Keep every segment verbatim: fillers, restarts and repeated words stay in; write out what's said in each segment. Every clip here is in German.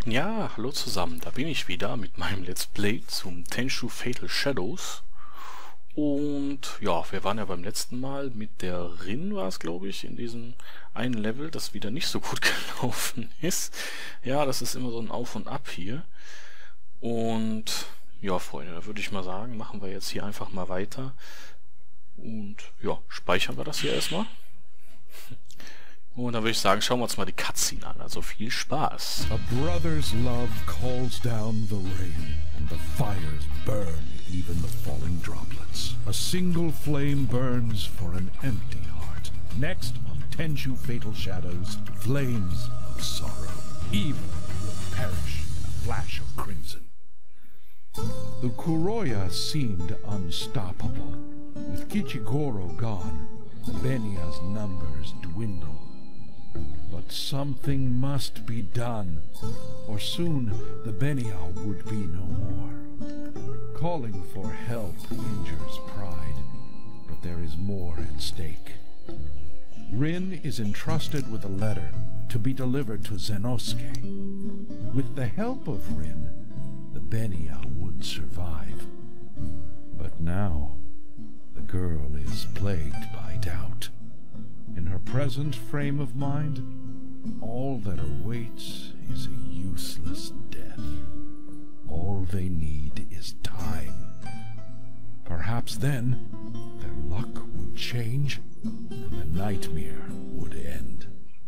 Ja, hallo zusammen, da bin ich wieder mit meinem Let's Play zum Tenchu Fatal Shadows. Und ja, wir waren ja beim letzten Mal mit der Rin, war es glaube ich, in diesem einen Level, das wieder nicht so gut gelaufen ist. Ja, das ist immer so ein Auf und Ab hier. Und ja, Freunde, da würde ich mal sagen, machen wir jetzt hier einfach mal weiter. Und ja, speichern wir das hier erstmal. Und dann würde ich sagen, schauen wir uns mal die Cutscene an. Also viel Spaß. A brother's love calls down the rain, and the fires burn even the falling droplets. A single flame burns for an empty heart. Next on Tenchu Fatal Shadows, flames of sorrow. Evil will perish in a flash of crimson. The Kuroya seemed unstoppable. With Kichigoro gone, the Benya's numbers dwindle. But something must be done, or soon the Benya would be no more. Calling for help injures pride, but there is more at stake. Rin is entrusted with a letter to be delivered to Zenosuke. With the help of Rin, the Benya would survive. But now, the girl is plagued by doubt. In her present frame of mind, all that awaits is a useless death. All they need is time. Perhaps then, their luck would change, and the nightmare would end.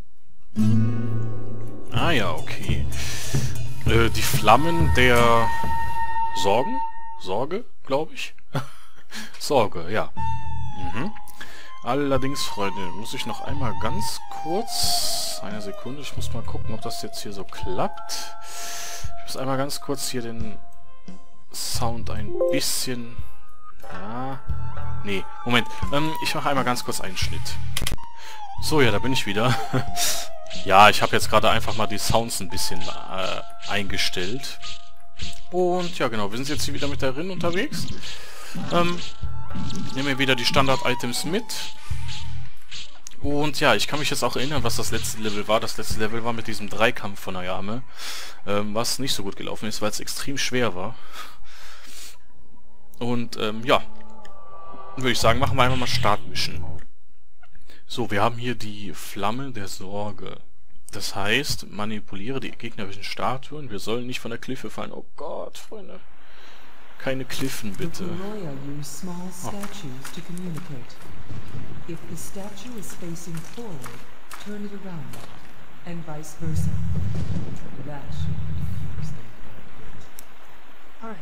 Ah ja, okay. Äh, die Flammen der Sorgen? Sorge, glaube ich. Sorge, ja. Mhm. Allerdings, Freunde, muss ich noch einmal ganz kurz... Eine Sekunde, ich muss mal gucken, ob das jetzt hier so klappt. Ich muss einmal ganz kurz hier den Sound ein bisschen... Ja... Nee, Moment. Ähm, ich mache einmal ganz kurz einen Schnitt. So, ja, da bin ich wieder. Ja, ich habe jetzt gerade einfach mal die Sounds ein bisschen äh, eingestellt. Und ja, genau, wir sind jetzt hier wieder mit der Rin unterwegs. Ähm... Nehmen wir wieder die Standard-Items mit. Und ja, ich kann mich jetzt auch erinnern, was das letzte Level war. Das letzte Level war mit diesem Dreikampf von Ayame, ähm, was nicht so gut gelaufen ist, weil es extrem schwer war. Und ähm, ja, würde ich sagen, machen wir einfach mal Startmission. So, wir haben hier die Flamme der Sorge. Das heißt, manipuliere die gegnerischen Statuen. Wir sollen nicht von der Kliffe fallen. Oh Gott, Freunde. Keine Kliffen, bitte. Oh. If the statue is facing forward, turn it around, and vice versa. That should confuse them quite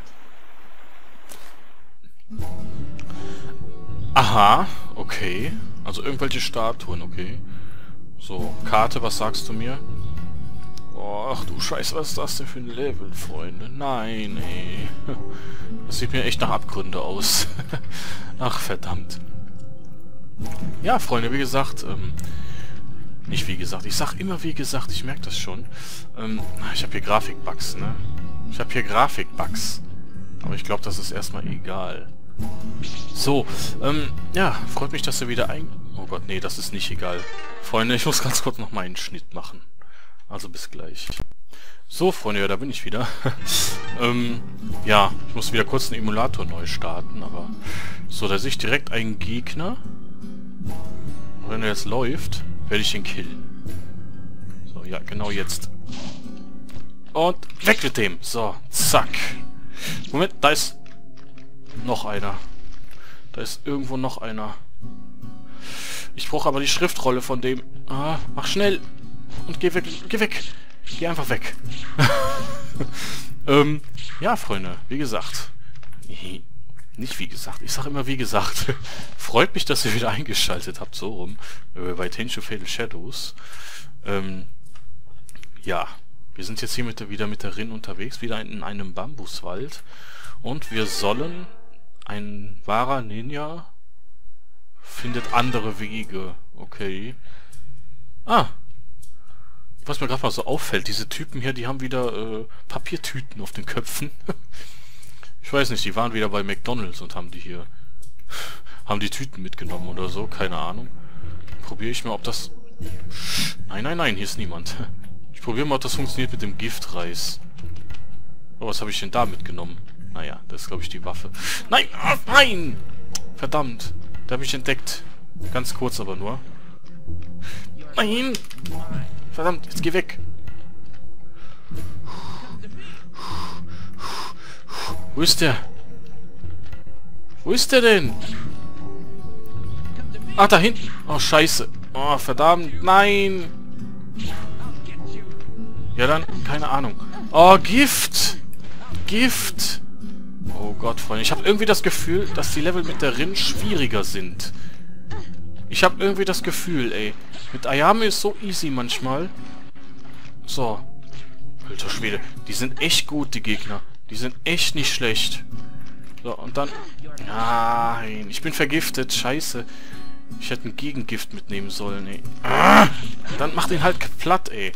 a bit. Alright. Aha, okay. Also irgendwelche Statuen, okay. So, Karte, was sagst du mir? Oh, ach du Scheiße, was ist das denn für ein Level, Freunde? Nein, ey. Das sieht mir echt nach Abgründe aus. Ach, verdammt. Ja, Freunde, wie gesagt, ähm, nicht wie gesagt, ich sag immer wie gesagt, ich merke das schon. Ähm, ich habe hier Grafikbugs, ne? Ich habe hier Grafikbugs. Aber ich glaube, das ist erstmal egal. So, ähm, ja, freut mich, dass ihr wieder ein... Oh Gott, nee, das ist nicht egal. Freunde, ich muss ganz kurz noch mal einen Schnitt machen. Also bis gleich. So, Freunde, ja, da bin ich wieder. ähm, ja, ich muss wieder kurz einen Emulator neu starten, aber... So, da sehe ich direkt einen Gegner. Wenn er jetzt läuft, werde ich ihn killen. So, ja, genau jetzt. Und weg mit dem. So, zack. Moment, da ist noch einer. Da ist irgendwo noch einer. Ich brauche aber die Schriftrolle von dem. Ah, mach schnell. Und geh weg, geh weg. Geh einfach weg. ähm, ja, Freunde, wie gesagt. Nicht wie gesagt, ich sage immer wie gesagt. Freut mich, dass ihr wieder eingeschaltet habt, so rum. Äh, bei Tenchu Fatal Shadows. Ähm, ja, wir sind jetzt hier mit der, wieder mit der Rin unterwegs, wieder in einem Bambuswald. Und wir sollen... Ein wahrer Ninja findet andere Wege. Okay. Ah. Was mir gerade mal so auffällt, diese Typen hier, die haben wieder äh, Papiertüten auf den Köpfen. Ich weiß nicht, die waren wieder bei McDonald's und haben die hier... haben die Tüten mitgenommen oder so, keine Ahnung. Probiere ich mal, ob das... Nein, nein, nein, hier ist niemand. Ich probiere mal, ob das funktioniert mit dem Giftreis. Oh, was habe ich denn da mitgenommen? Naja, das ist, glaube ich, die Waffe. Nein! Ah, nein! Verdammt! Da habe ich entdeckt. Ganz kurz aber nur. Nein! Verdammt, jetzt geh weg! Wo ist der? Wo ist der denn? Ach, da hinten. Oh, scheiße. Oh, verdammt. Nein. Ja, dann, keine Ahnung. Oh, Gift. Gift. Oh Gott, Freunde. Ich habe irgendwie das Gefühl, dass die Level mit der Rin schwieriger sind. Ich habe irgendwie das Gefühl, ey. Mit Ayame ist so easy manchmal. So. Alter Schwede. Die sind echt gut, die Gegner. Die sind echt nicht schlecht. So, und dann... Nein, ich bin vergiftet. Scheiße. Ich hätte ein Gegengift mitnehmen sollen, ey. Ah, dann macht ihn halt platt, ey.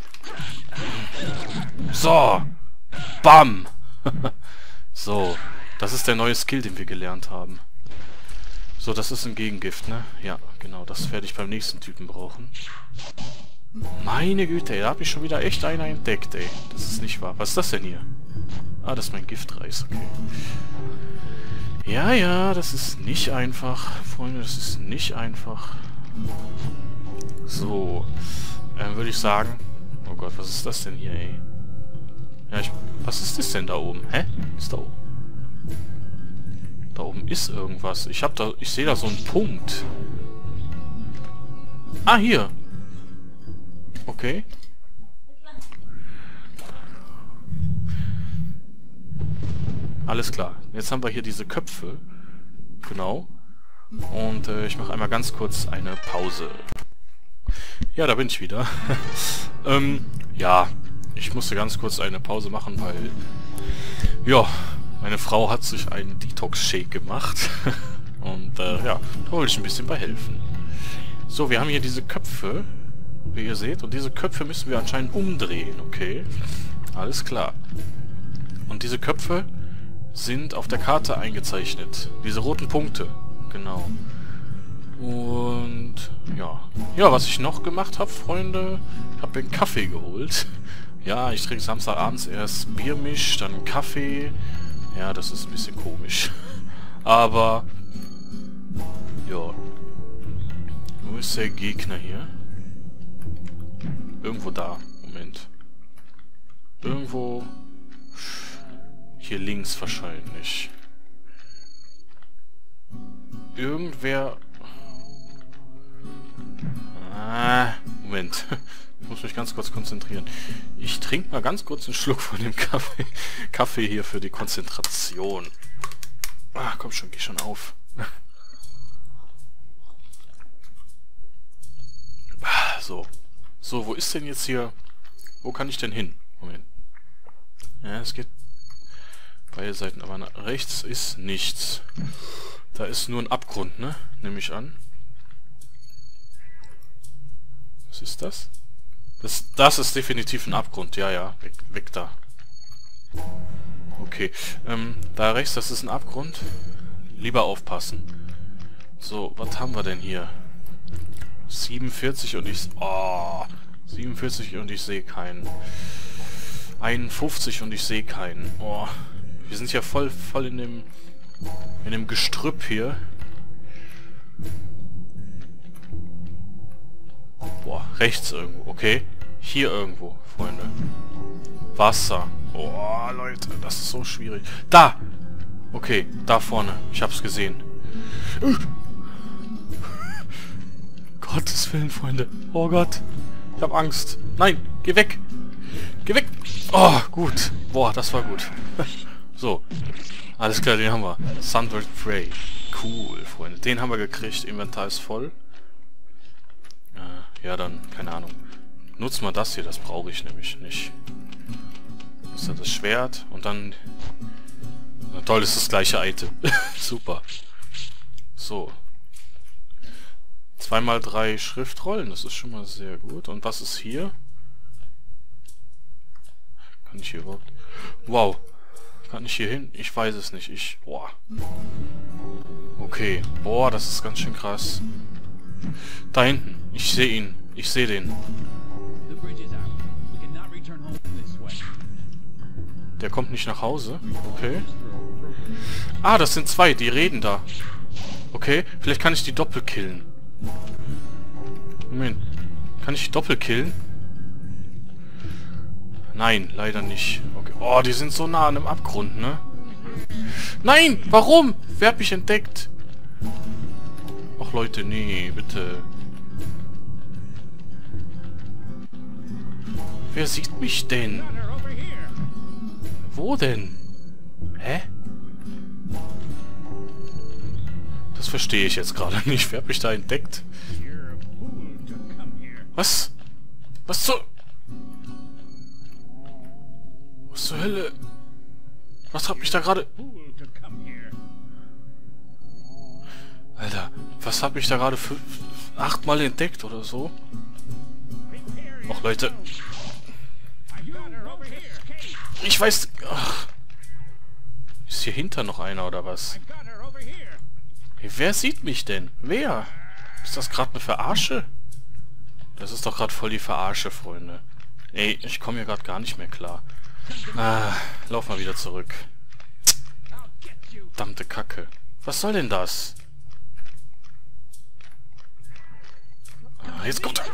So. Bam. So. Das ist der neue Skill, den wir gelernt haben. So, das ist ein Gegengift, ne? Ja, genau. Das werde ich beim nächsten Typen brauchen. Meine Güte, ey. Da habe ich schon wieder echt einer entdeckt, ey. Das ist nicht wahr. Was ist das denn hier? Ah, das ist mein Giftreis, okay. Ja, ja, das ist nicht einfach, Freunde, das ist nicht einfach. So, ähm, würde ich sagen... Oh Gott, was ist das denn hier, ey? Ja, ich... Was ist das denn da oben? Hä? Was ist da oben? Da oben ist irgendwas. Ich hab da... Ich sehe da so einen Punkt. Ah, hier. Okay. Alles klar. Jetzt haben wir hier diese Köpfe. Genau. Und äh, ich mache einmal ganz kurz eine Pause. Ja, da bin ich wieder. ähm, ja, ich musste ganz kurz eine Pause machen, weil... Ja, meine Frau hat sich einen Detox-Shake gemacht. Und äh, ja, da wollte ich ein bisschen bei helfen. So, wir haben hier diese Köpfe, wie ihr seht. Und diese Köpfe müssen wir anscheinend umdrehen, okay? Alles klar. Und diese Köpfe... sind auf der Karte eingezeichnet. Diese roten Punkte. Genau. Und ja. Ja, was ich noch gemacht habe, Freunde, habe mir einen Kaffee geholt. Ja, ich trinke Samstagabends erst Biermisch, dann Kaffee. Ja, das ist ein bisschen komisch. Aber ja. Wo ist der Gegner hier? Irgendwo da. Moment. Irgendwo... Hier links wahrscheinlich. Irgendwer... Ah, Moment. Ich muss mich ganz kurz konzentrieren. Ich trinke mal ganz kurz einen Schluck von dem Kaffee, Kaffee hier für die Konzentration. Ah, komm schon, geh schon auf. So. So, wo ist denn jetzt hier... Wo kann ich denn hin? Moment. Ja, es geht... Beide Seiten, aber nach rechts ist nichts. Da ist nur ein Abgrund, ne? Nehme ich an. Was ist das? Das, das ist definitiv ein Abgrund. Ja, ja. Weg, weg da. Okay. Ähm, da rechts, das ist ein Abgrund. Lieber aufpassen. So, was haben wir denn hier? siebenundvierzig und ich... Oh! siebenundvierzig und ich sehe keinen. einundfünfzig und ich sehe keinen. Oh... Wir sind ja voll, voll in dem, in dem Gestrüpp hier. Boah, rechts irgendwo. Okay. Hier irgendwo, Freunde. Wasser. Boah, Leute, das ist so schwierig. Da! Okay, da vorne. Ich hab's gesehen. Gottes Willen, Freunde. Oh Gott. Ich hab Angst. Nein, geh weg. Geh weg. Oh, gut. Boah, das war gut. So, alles klar, den haben wir. Sunbird Prey. Cool, Freunde. Den haben wir gekriegt. Inventar ist voll. Äh, ja, dann, keine Ahnung. Nutzen wir das hier, das brauche ich nämlich nicht. Das ist ja das Schwert und dann... Na toll, ist das gleiche Item. Super. So. Zweimal drei Schriftrollen, das ist schon mal sehr gut. Und was ist hier? Kann ich hier überhaupt... Wow. Kann ich hier hin? Ich weiß es nicht. Ich... Boah. Okay. Boah, das ist ganz schön krass. Da hinten. Ich sehe ihn. Ich sehe den. Der kommt nicht nach Hause. Okay. Ah, das sind zwei, die reden da. Okay, vielleicht kann ich die doppelkillen. Moment. Kann ich die doppelkillen? Nein, leider nicht. Okay. Oh, die sind so nah an einem Abgrund, ne? Nein! Warum? Wer hat mich entdeckt? Ach Leute, nee, bitte. Wer sieht mich denn? Wo denn? Hä? Das verstehe ich jetzt gerade nicht. Wer hat mich da entdeckt? Was? Was zur... Was zur Hölle? Was hat mich da gerade... Alter, was hat mich da gerade für achtmal entdeckt oder so? Och, Leute. Ich weiß... Ach. Ist hier hinter noch einer oder was? Hey, wer sieht mich denn? Wer? Ist das gerade eine Verarsche? Das ist doch gerade voll die Verarsche, Freunde. Ey, ich komme hier gerade gar nicht mehr klar. Ah, lauf mal wieder zurück. Verdammte Kacke. Was soll denn das? Ah, jetzt kommt er.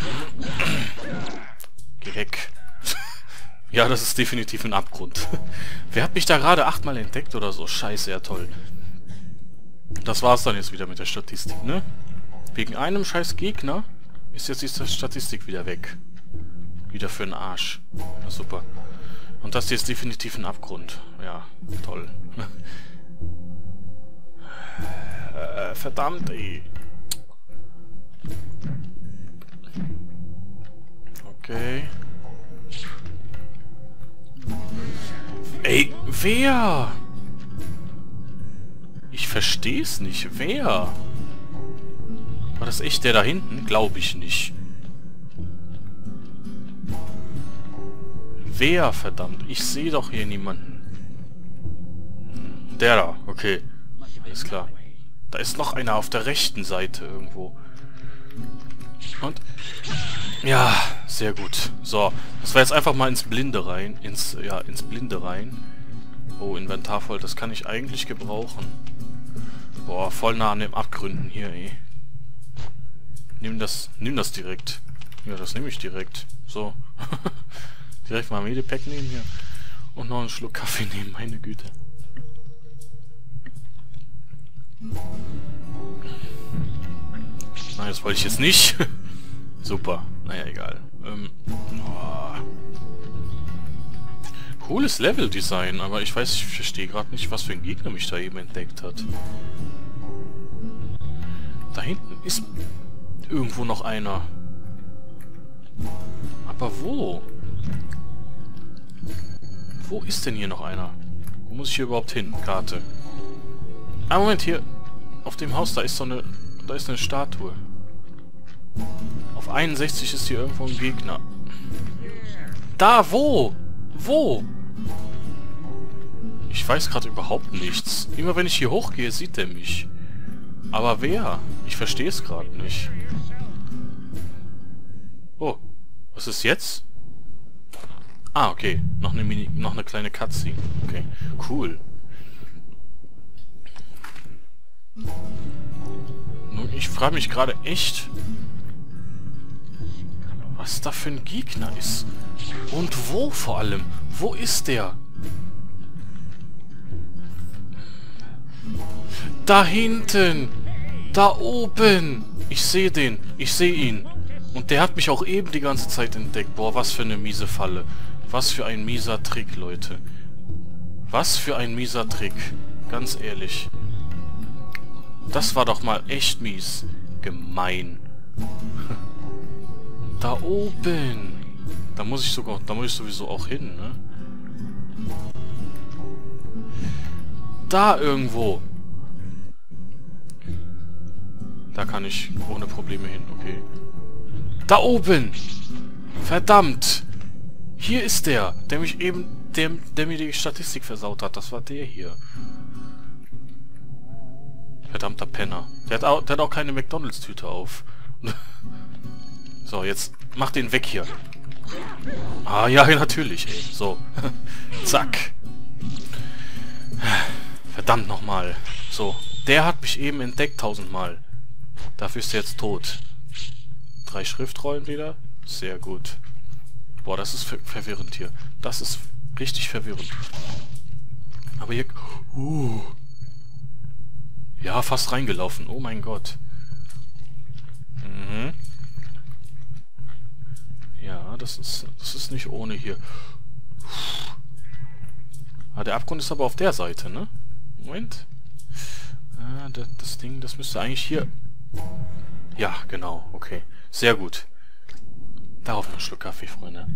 Geh weg. Ja, das ist definitiv ein Abgrund. Wer hat mich da gerade achtmal entdeckt oder so? Scheiße, ja toll. Das war's dann jetzt wieder mit der Statistik, ne? Wegen einem scheiß Gegner ist jetzt die Statistik wieder weg. Wieder für den Arsch. Ja, super. Und das hier ist definitiv ein Abgrund. Ja, toll. äh, verdammt, ey. Okay. Ey, wer? Ich versteh's nicht. Wer? War das echt der da hinten? Glaube ich nicht. Wer, verdammt? Ich sehe doch hier niemanden. Der da, okay. Alles klar. Da ist noch einer auf der rechten Seite irgendwo. Und... Ja, sehr gut. So, das war jetzt einfach mal ins Blinde rein. Ins, ja, ins Blinde rein. Oh, Inventar voll, das kann ich eigentlich gebrauchen. Boah, voll nah an den Abgründen hier, ey. Nimm das, nimm das direkt. Ja, das nehme ich direkt. So. Direkt mal Medipack nehmen hier. Und noch einen Schluck Kaffee nehmen, meine Güte. Nein, das wollte ich jetzt nicht. Super. Naja, egal. Ähm, oh. Cooles Level-Design, aber ich weiß, ich verstehe gerade nicht, was für ein Gegner mich da eben entdeckt hat. Da hinten ist irgendwo noch einer. Aber wo? Wo ist denn hier noch einer? Wo muss ich hier überhaupt hin? Karte. Ah, Moment, hier. Auf dem Haus, da ist so eine... Da ist eine Statue. Auf einundsechzig ist hier irgendwo ein Gegner. Da, wo? Wo? Ich weiß gerade überhaupt nichts. Immer wenn ich hier hochgehe, sieht er mich. Aber wer? Ich verstehe es gerade nicht. Oh, was ist jetzt? Ah, okay. Noch eine Mini, noch eine kleine Cutscene. Okay, cool. Nun, ich frage mich gerade echt, was da für ein Gegner ist. Und wo vor allem? Wo ist der? Da hinten! Da oben! Ich sehe den. Ich sehe ihn. Und der hat mich auch eben die ganze Zeit entdeckt. Boah, was für eine miese Falle. Was für ein mieser Trick, Leute. Was für ein mieser Trick. Ganz ehrlich. Das war doch mal echt mies. Gemein. Da oben. Da muss ich sogar, da muss ich sowieso auch hin, ne? Da irgendwo. Da kann ich ohne Probleme hin, okay. Da oben! Verdammt! Hier ist der, der mich eben, der, der mir die Statistik versaut hat. Das war der hier. Verdammter Penner. Der hat auch, der hat auch keine McDonalds-Tüte auf. So, jetzt mach den weg hier. Ah, ja, natürlich, ey. So. Zack. Verdammt nochmal. So. Der hat mich eben entdeckt tausendmal. Dafür ist er jetzt tot. Drei Schriftrollen wieder. Sehr gut. Boah, das ist ver verwirrend hier. Das ist richtig verwirrend. Aber hier... Uh. Ja, fast reingelaufen. Oh mein Gott. Mhm. Ja, das ist, das ist nicht ohne hier. Ah, der Abgrund ist aber auf der Seite, ne? Moment. Ah, das, das Ding, das müsste eigentlich hier... Ja, genau, okay. Sehr gut. Darauf noch einen Schluck Kaffee, Freunde.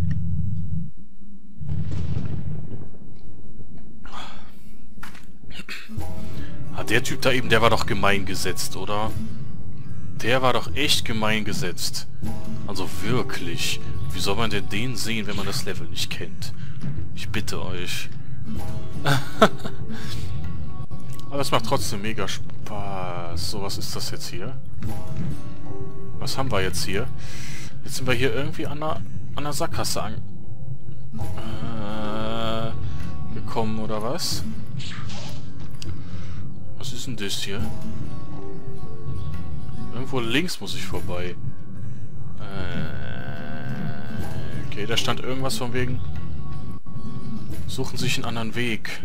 Ah, der Typ da eben, der war doch gemein gesetzt, oder? Der war doch echt gemein gesetzt. Also wirklich. Wie soll man denn den sehen, wenn man das Level nicht kennt? Ich bitte euch. Aber es macht trotzdem mega Spaß. So, was ist das jetzt hier? Was haben wir jetzt hier? Jetzt sind wir hier irgendwie an der, an der Sackgasse an... Äh, gekommen, oder was? Was ist denn das hier? Irgendwo links muss ich vorbei. Äh, okay, da stand irgendwas von wegen... Suchen sich einen anderen Weg.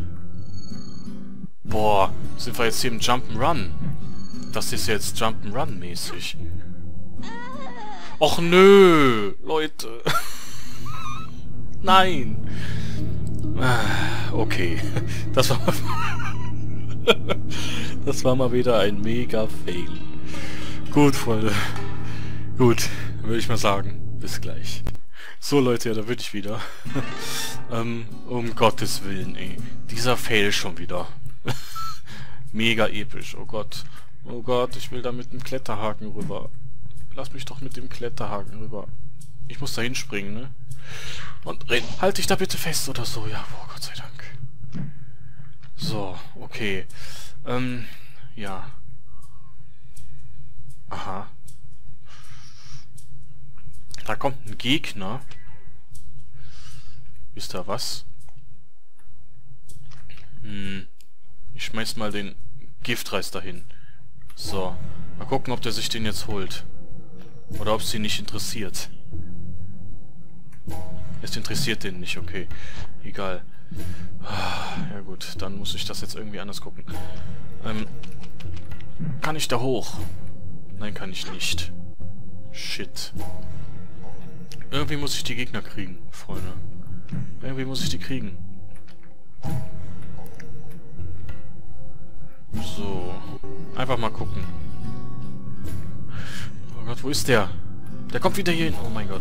Boah, sind wir jetzt hier im Jump'n'Run? Das ist jetzt Jump'n'Run mäßig. Och nö, Leute. Nein. Okay, das war... Das war mal wieder ein mega Fail. Gut, Freunde. Gut, dann würde ich mal sagen, bis gleich. So, Leute, ja, da bin ich wieder. ähm, um Gottes Willen, ey. Dieser Fail schon wieder. Mega episch, oh Gott. Oh Gott, ich will da mit dem Kletterhaken rüber. Lass mich doch mit dem Kletterhaken rüber. Ich muss da hinspringen, ne? Und reden. Halt dich da bitte fest oder so. Ja, oh Gott sei Dank. So, okay. Ähm, ja. Aha. Da kommt ein Gegner. Ist da was? Hm. Ich schmeiß mal den Giftreis dahin. So. Mal gucken, ob der sich den jetzt holt. Oder ob es ihn nicht interessiert. Es interessiert den nicht, okay. Egal. Ja gut, dann muss ich das jetzt irgendwie anders gucken. Ähm, kann ich da hoch? Nein, kann ich nicht. Shit. Irgendwie muss ich die Gegner kriegen, Freunde. Irgendwie muss ich die kriegen. So. Einfach mal gucken. Oh Gott, wo ist der? Der kommt wieder hier hin. Oh mein Gott.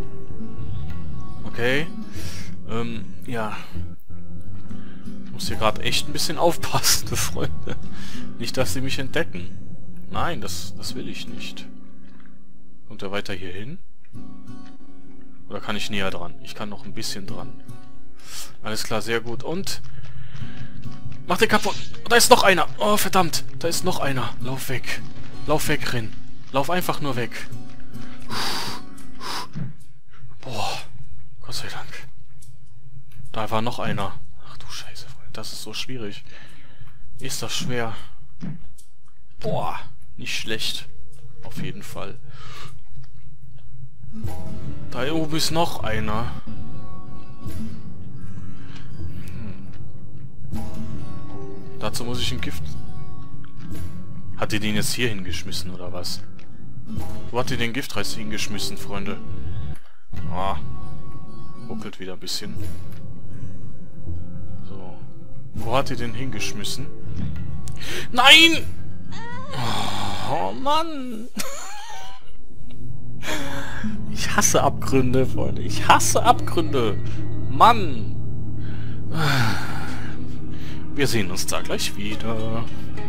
Okay. Ähm, ja. Ich muss hier gerade echt ein bisschen aufpassen, Freunde. Nicht, dass sie mich entdecken. Nein, das, das will ich nicht. Kommt er weiter hier hin? Oder kann ich näher dran? Ich kann noch ein bisschen dran. Alles klar, sehr gut. Und... Mach den kaputt. Da ist noch einer. Oh, verdammt. Da ist noch einer. Lauf weg. Lauf weg, Rin. Lauf einfach nur weg. Boah. Gott sei Dank. Da war noch einer. Ach du Scheiße. Das ist so schwierig. Ist das schwer. Boah. Nicht schlecht. Auf jeden Fall. Da oben ist noch einer. Hm. Dazu muss ich ein Gift... Hat ihr den jetzt hier hingeschmissen, oder was? Wo hat ihr den Giftreis hingeschmissen, Freunde? Ah. Ruckelt wieder ein bisschen. So. Wo hat ihr den hingeschmissen? Nein! Oh, Mann! Ich hasse Abgründe, Freunde. Ich hasse Abgründe. Mann! Wir sehen uns da gleich wieder.